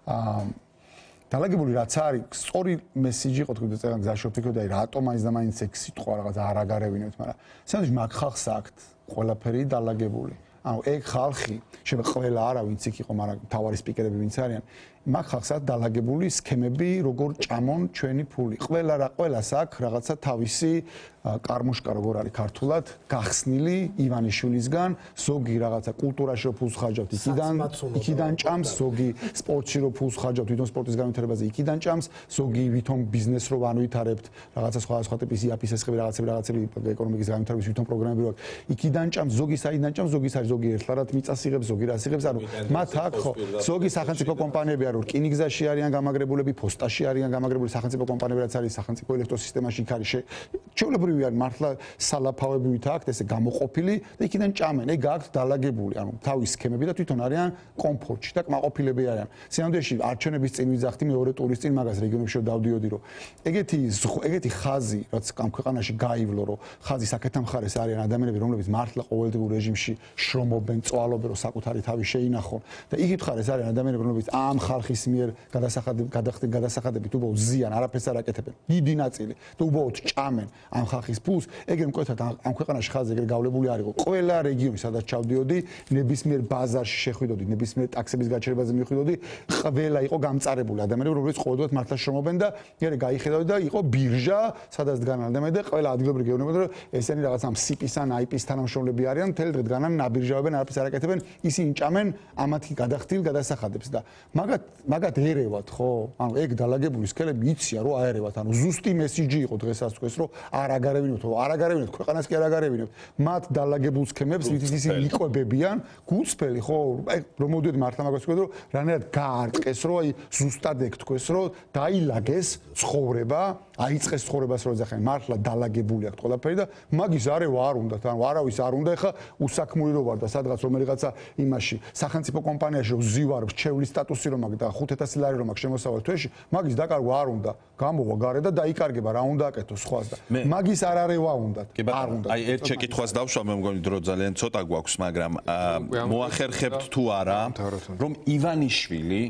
დალაგებული რაც არის, სწორი მესიჯი იყო თქვენ წერან გზაში ვფიქრობდი, აი რატომ მაინც და მაინც ეგ სიტყვა რაღაც არ აგარევინებთ, მაგრამ სანდვიჩი მაგ ხალხს აქვთ ყველაფერი დალაგებული. ანუ ეგ ხალხი, შეიძლება ყველა არა ვინც იქ იყო, მაგრამ თავარი სპიკერები ვინც არიან, მაგ ხალხსაც დალაგებული სქემები, როგორ ჭამონ ჩვენი ფული. ყველა რა ყველას აქვს რაღაცა თავისი კარმუშკა როგორ არის ქართულად, გახსნილი ივანიშვილისგან, ზოგი რაღაცა კულტურაში რო ფულს ხარჯავთ, იქიდან იქიდან ჭამს, ზოგი სპორტში რო ფულს ხარჯავთ, თვითონ სპორტის განვითარებაზე იქიდან ჭამს, ზოგი ვითომ ბიზნეს რო განვითარებთ, რაღაცა სხვადასხვა ტიპის იაფის ესხები რაღაცები, რაღაცები ეკონომიკის განვითარების ვითომ პროგრამები რო აქვს, იქიდან ჭამს, ზოგი საიდან ჭამს, ზოგი საერთოდ ზოგი ერთლარად მიწას იღებს, ზოგი რას იღებს, ანუ მათ აქვს ხო, ზოგი სახელმწიფო კომპანიები რო რკინიგზაში არიან გამაგრებულები, პოსტაში არიან გამაგრებული სახელმწიფო კომპანიები, რაც არის სახელმწიფო ელექტროსისტემაში იქ არის ჩვეულებრივი არის მართლა სალაფავები ვითა აქვს ესე გამოყოფილი და იქიდან ჭამენ, ეგ აქვს დალაგებული, ანუ თავის სქემები და თვითონ არიან კომფორტში და კმაყოფილები არიან. სინამდვილეში არჩევნების წინ ვიძახდი მეორე ტურის წინ მაგას რეგიონებში დავდიოდი, რომ ეგეთი ეგეთი ხაზი, რაც ამ ქვეყანაში გაივლო, რომ ხაზი საკეთა მხარეს არიან ადამიანები, რომლებიც მართლა ყოველდღიურ რეჟიმში შრომობენ, წვალობენ, რომ საკუთარი თავი შეინახონ და იგივე მხარეს არიან ადამიანები, რომლებიც ამ ხალხის მიერ გადასახადებით გადასახადებით უბრალოდ ზიან, არაფერს არ აკეთებენ. დიდი ნაწილი და უბრალოდ ჭამენ ამ ხალხის ფულს, ეგრე მკვეთრად ამ ქვეყანაში ხაზი ეგრე გავლებული არ იყო. ყველა რეგიონი, სადაც ჩავდიოდი, ნებისმიერ ბაზარში შეხვიდოდი, ნებისმიერ ტაქსების გაჩერებაზე მიხვიდოდი, ყველა იყო გამწარებული ადამიანები, რომლებიც ყოველდღიურად მართლა შრომობენ და მერე გაიხედავდი და იყო ბირჟა, სადაც დგანან ადამიანები და ყველა ადგილობრივი გეუბნებოდა, რომ ესენი რაღაც ამ სიპის ან აიპის თანამშრომლები არიან, მთელი დღე დგანან, ნაბირჟავებენ, არაფერს არ აკეთებენ, ისინი ჭამენ ამათი გადახდილ გადასახადებს და მაგათ მაგათ ერევათ, ხო? ანუ ეგ დალაგებული სქელები იციან, რომ აერევათ, ანუ ზუსტი მესიჯი იყო დღესაც თქვენს, რომ არ აგარევინოთ, რომ არ აგარევინოთ, ქვეყანას კი არ აგარევინოთ. მათ დალაგებულ სქემებს, ვით ისინი იკვებებიან, გულწრფელი, ხო? აი რომ მოდიოდი მართლა მაგას ვქო, რომ რანაირად გაარწყეს, რომ აი ზუსტად ეგ თქვენს, რომ დაილაგეს ცხოვრება, აიწყეს ცხოვრებას, რომ ეძახენ, მართლა დალაგებული აქვს ყველაფერი და მაგის არევა არ უნდათ, ანუ არავის არ უნდა ეხა უსაქმური რო ვარ და სადღაც რომელიღაცა იმაში სახელმწიფო კომპანიაში რო ზივარ, რჩევლის სტატუსი რომ აქვს და ხუთ ათასი ლარი რომ აქვს შემოსავალ თვეში, მაგის დაკარგვა არ უნდა. გამოვა გარე და დაიკარგება, რა უნდა აკეთოს სხვას და მაგის არ არევა უნდათ. არ უნდა. აი ერთ შეკითხვას დავშვა, მე მგონი დრო ძალიან ცოტა გვაქვს, მაგრამ მოახერხებთ თუ არა, რომ ივანიშვილი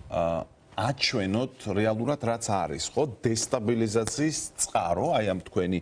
აჩვენოთ რეალურად რაც არის, ხო, დესტაბილიზაციის წყარო, აი ამ თქვენი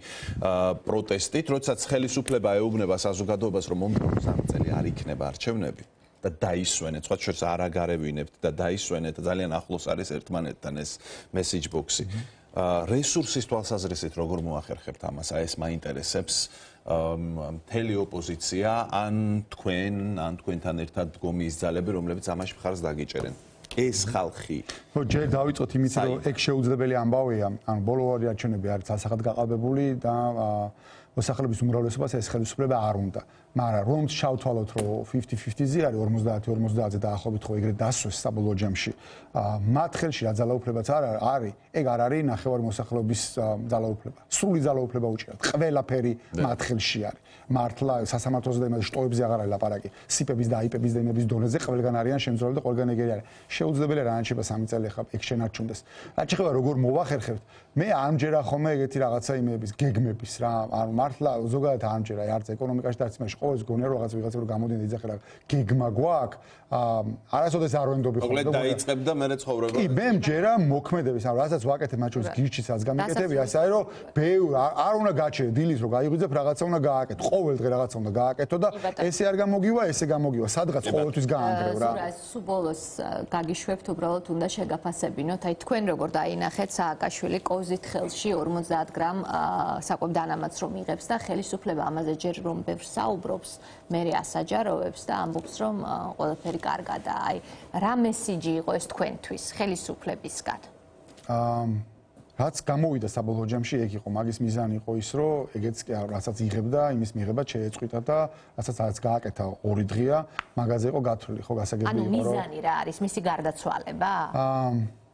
პროტესტით, როდესაც ხელისუფლება ეუბნება საზოგადოებას, რომ მომდევნო სამი წელი არ იქნება არჩევნები. და დაისვენეთ, სხვა შორის არ აგარევინებთ და დაისვენეთ, ძალიან ახლოს არის ერთმანეთთან ეს message box-ი. რესურსის თვალსაზრისით როგორ მოახერხებთ ამას? აი ეს მაინტერესებს მთელი ოპოზიცია ან თქვენ, ან თქვენთან ერთად დგომის ძალები, რომლებიც ამაში მხარს დაგიჭერენ. ეს ხალხი. ხო, ჯერ დავიწყოთ იმით, რომ ეგ შეუძლებელი ამბავია, ანუ ბოლო ორი არჩევნები არის ასახად გაყალბებული და მოსახლეობის უმრავლესობას ეს ხელისუფლება არ უნდა. მაგრამ რომ შავთვალოთ, რომ fifty fifty-ზე არის ორმოცდაათი ორმოცდაათზე დაახლოებით ხო ეგრეთ დასვეს საბოლოო ჯამში. მათ ხელში რა ძალაუფლებაც არ არის, ეგ არ არის ნახევარი მოსახლეობის ძალაუფლება. სრული ძალაუფლება უჭირავთ. ყველაფერი მათ ხელში არის. მართლა სასამართლოზე და იმაზე შტოებზე აღარ არის ლაპარაკი. სიპების და აიპების და იმების დონეზე ყველგან არიან შემძლევრები და ყველგან ეგერი არის. შეუძლებელია რა ანჩება სამი წელი ახლა ეგ შენარჩუნდეს. რაც შეეხება როგორ მოვახერხებთ, მე ამჯერა ხომ ეგეთი რაღაცა იმების გეგმების რა, ანუ მართლა ზოგადად ამჯერა არც ეკონომიკაში და არც იმაში ყოველს გონია რომ რაღაც ვიღაცა რომ გამოდიან იძახე რა გეგმა გვაქვს, არასოდეს არ ვენდობი ხოლმე. მოკლედ დაიწყებ და მე ცხოვრება. კი, მე მჯერა მოქმედების, ანუ რასაც ვაკეთებ მათ შორის გირჩისაც გამიკეთები, ასე არის რომ ბევრ არ უნდა გაჩერე დილის რომ გაიღვიძებ რაღაცა უნდა გააკეთო. ყოველ დღე რაღაცა უნდა გააკეთო და ესე არ გამოგივა, ესე გამოგივა. სადღაც ყოველთვის გაანგრევ რა. სულ ბოლოს გაგიშვებთ უბრალოდ უნდა შეგაფასებინოთ. აი თქვენ როგორ დაინახეთ სააკაშვილი კოზით ხელში ორმოცდაათ გრამ საკვებ დანამატს რომ იღებს და ხელისუფლება ამაზე ჯერ რომ ბევრ საუბრობს, მერე ასაჯაროვებს და ამბობს რომ ყველაფერი კარგა და აი რა მესიჯი იყო ეს თქვენთვის ხელისუფლებისგან? აა რაც გამოვიდა საბოლოო ჯამში ეგ იყო, მაგის მიზანი იყო ის, რომ ეგეც კი რასაც იღებდა, იმის მიღება შეეწყვიტა და რასაც არც გააკეთა ორი დღეა, მაგაზე იყო გათვლილი, ხო გასაგები იყო, რომ ანუ მიზანი რა არის, მისი გარდაცვალება? აა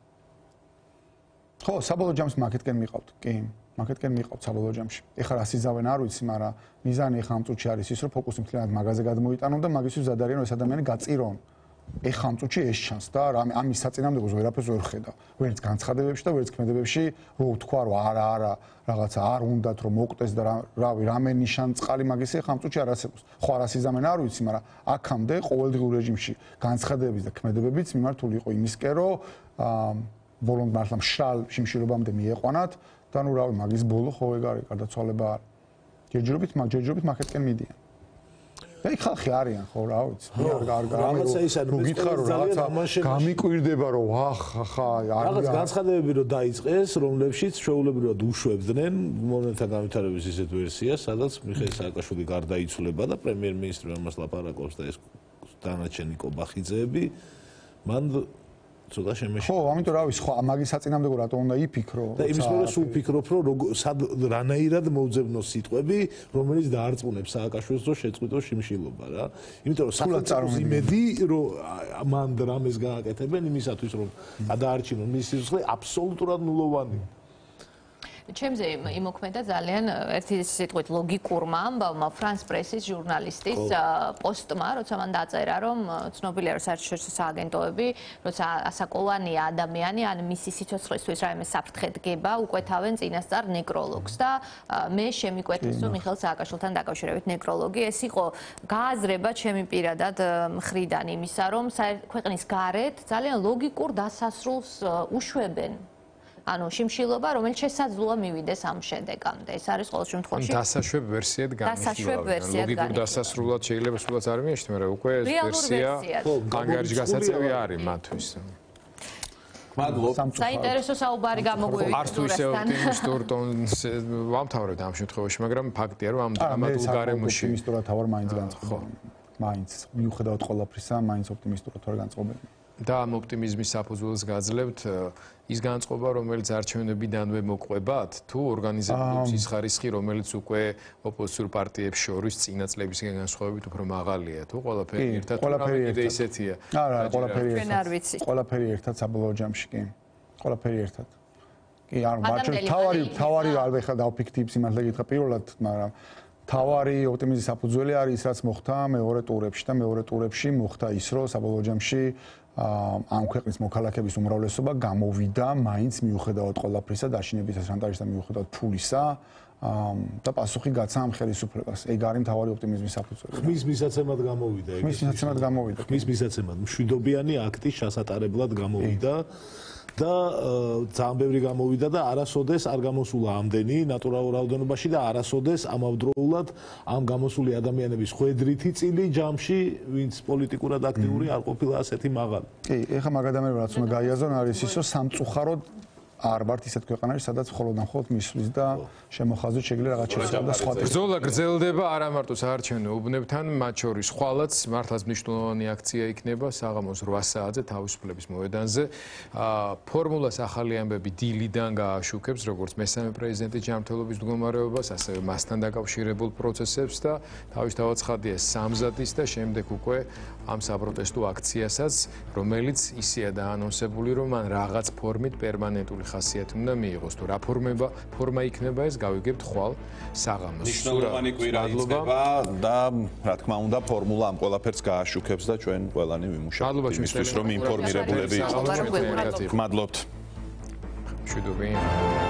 ხო, საბოლოო ჯამს მაგეთკენ მიყავთ, კი, მაგეთკენ მიყავთ საბოლოო ჯამში. ეხლა რა სიზავენ არ ვიცი, მაგრამ მიზანი ეხლა ამ წუთში არის ის, რომ ფოკუსი მთლიანად მაგაზე გადმოიტანონ და მაგისთვის ზად არიან, რომ ეს ადამიანი გაწირონ. ეხლა ამ წუთში ეს ჩანს და ამის საწინააღმდეგოს ვერაფერს ვერ ხედავ. ვერც განცხადებებში და ვერც ქმედებებში, რომ ვთქვა, რომ არა, არა, რაღაცა არ უნდათ რომ მოკვდეს და რავი, რამე ნიშან წყალი მაგისი ეხლა ამ წუთში არ არსებობს. ხო არა სიზამენ არ ვიცი, მაგრამ აქამდე ყოველდღიურ რეჟიმში განცხადებების და ქმედებებიც მიმართული იყო იმისკენ, რომ ბოლომდე მართლა მშრალ შიმშილობამდე მიეყვანათ და ნუ რავი, მაგის ბოლო ხო ეგ არის, გარდაცვალება არის. ჯერჯერობით, მაგ ჯერჯერობით მაგეთკენ მიდიან. და იქ ხალხი არიან ხო რა ვიცი არ არ რაღაცა ის არის გითხარ რომ რაღაცა გამიკვირდება რომ ახ ახა არის რაღაც განცხადებები რომ დაიწყეს რომლებშიც შეუულებრივად უშვებდნენ მონეტა განვითარების ისეთ ვერსიას სადაც მიხეილ სააკაშვილი გარდაიცვლება და პრემიერ-მინისტრი ამას ლაპარაკობს და ეს დანარჩენი კობახიძეები მან ცოტა შემეშ ხო ამიტომ რა ვიცი ხო მაგის საწინააღმდეგო რატო უნდა იფიქრო და იმის მერე სულ ფიქრობ რომ რანაირად მოუძებნოს სიტყვები რომელიც დაარწმუნებს სააკაშვილს რომ შეწყვიტოს შიმშილობა რა იმიტომ რომ სახელმწიფოს იმედი რომ მან რამეს გააკეთებენ იმისათვის რომ გადაარჩინონ მის სიცოცხლე აბსოლუტურად ნულოვანია ჩემზე იმოქმედა ძალიან ერთი სიტყვით ლოგიკურმა ამბავმა ფრანს პრესის ჟურნალისტის პოსტმა, როცა მან დაწერა, რომ ცნობილია, რომ საერთაშორისო სააგენტოები, როცა ასაკოვანია ადამიანი, ან მისი სიცოცხლისთვის რაიმე საფრთხე დგება, უკვეთავენ წინასწარ ნეკროლოგს და მე შემიკვეთეს, რომ მიხეილ სააკაშვილთან დაკავშირებით ნეკროლოგი, ეს იყო გააზრება ჩემი პირადად მხრიდან იმისა, რომ ქვეყნის გარეთ ძალიან ლოგიკურ დასასრულს უშვებენ. ანუ შიმშილობა, რომელიც შესაძლოა მივიდეს ამ შედეგამდე. ეს არის ყოველ შემთხვევაში დასაშვებ ვერსიად განიხილავენ. ლოგიკურ დასასრულად შეიძლება სულაც არ მიეშთი, მაგრამ უკვე ეს ვერსია ანგარიშგასაწევი არის მათთვის. მადლობ. საინტერესო საუბარი გამოგვივიდა. არც თუ ისე ოპტიმისტურ ტონს ვამთავრებთ ამ შემთხვევაში, მაგრამ ფაქტია, რომ ამ დრამატულ გარემოში ოპტიმისტურად თავარ მაინც განწყობენ. მაინც მიუხედავად ყველაფრისა, მაინც ოპტიმისტურად თავარ განწყობენ. და ამ ოპტიმიზმის საფუძველს გაძლევთ ის განწყობა, რომელიც არჩევნებიდანვე მოყვებათ, თუ ორგანიზებული ის ხარისხი, რომელიც უკვე ოპოზიციურ პარტიებს შორის წინა წლებისგან განსხვავებით უფრო მაღალია, თუ ყველაფერი ერთად ყველაფერი კიდე ისეთია. არა, ყველაფერი ჩვენ არ ვიცით. ყველაფერი ერთად საბოლოო ჯამში კი. ყველაფერი ერთად. კი, ანუ მარჩენ თავარი თავარი ალბათ ხა დავფიქრდი სიმართლე გითხრა პირველად, მაგრამ თავარი ოპტიმიზმის საფუძველი არის ის, რაც მოხდა მეორე ტურებში და მეორე ტურებში მოხდა ის, რომ საბოლოო ჯამში ამ ქვეყნის მოქალაქეების უმრავლესობა გამოვიდა მაინც მიუხედავად ყველაფრისა, დაშინებისა, შანტაჟისა, მიუხედავად ფულისა და პასუხი გაცა ამ ხელისუფლებას. ეგ არის მთავარი ოპტიმიზმის საფუძველი. ხმის მისაცემად გამოვიდა ეგ. ხმის მისაცემად გამოვიდა. ხმის მისაცემად მშვიდობიანი აქტი ჩასატარებლად გამოვიდა და ძალიან ბევრი გამოვიდა და არასოდეს არ გამოსულა ამდენი ნატურალურ რაოდენობაში და არასოდეს ამავდროულად ამ გამოსული ადამიანების ხვედრითი წილი ჯამში, ვინც პოლიტიკურად აქტიური არ ყოფილა ასეთი მაღალი. კი, ეხლა მაგ ადამიანებს რაც უნდა გაიაზრონ არის ის, რომ სამწუხაროდ არ ვართ ისეთ ქვეყანაში, სადაც მხოლოდ მხოლოდ მისვლის და შემოხაზვით შეიძლება რაღაც შეცვალოს და სხვა. ბრძოლა გრძელდება არა მარტო საარჩევნო უბნებთან, მათ შორის ხვალაც მართლაც მნიშვნელოვანი აქცია იქნება საღამოს რვა საათზე თავისუფლების მოედანზე. ფორმულას ახალი ამბები დილიდან გააშუქებს, როგორც მესამე პრეზიდენტის ჯანმრთელობის მდგომარეობას, ასევე მასთან დაკავშირებულ პროცესებს და თავისთავად ცხადია სამზადის და შემდეგ უკვე ამ საპროტესტო აქციასაც, რომელიც ისეა დაანონსებული, რომ მან რაღაც ფორმით პერმანენტული ხასიათი უნდა მიიღოს. თუ რა ფორმება ფორმა იქნება ეს გავიგებთ ხვალ საღამოს. მნიშვნელოვანი კვირა იქნება და რა თქმა უნდა ფორმულა ამ ყველაფერს გააშუქებს და ჩვენ ყველანი ვიმუშავებთ იმისთვის რომ ინფორმირებულები იყოთ. მადლობთ. მშვიდობიან.